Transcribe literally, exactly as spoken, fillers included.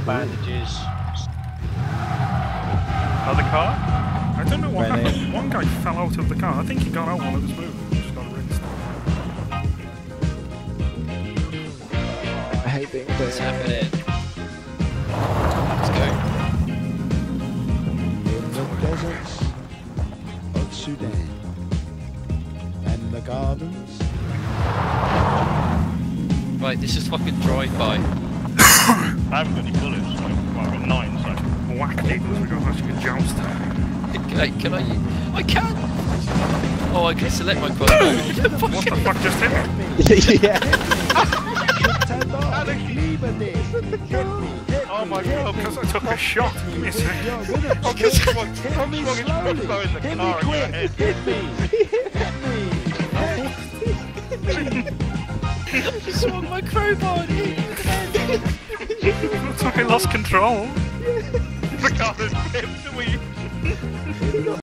bandages. Another car? I don't know what happened. One guy fell out of the car. I think he got out while it was moving. He just got rinsed. I hate being there. What's happening? Let's go. In the deserts of Sudan and the gardens. Right, this is fucking drive-by. I haven't got any bullets, so well, I've got nine, so... Whack people as we go actually can joust. Can I, can I, I can! Oh, I can select my crossbow. What the fuck just hit me? Yeah. Oh my god, Because I took a shot. Give me a second. oh, because someone swung his crossbow in the car and got hit. I just swung my crowbar at you. Looks like I lost control. The car is flipped, we...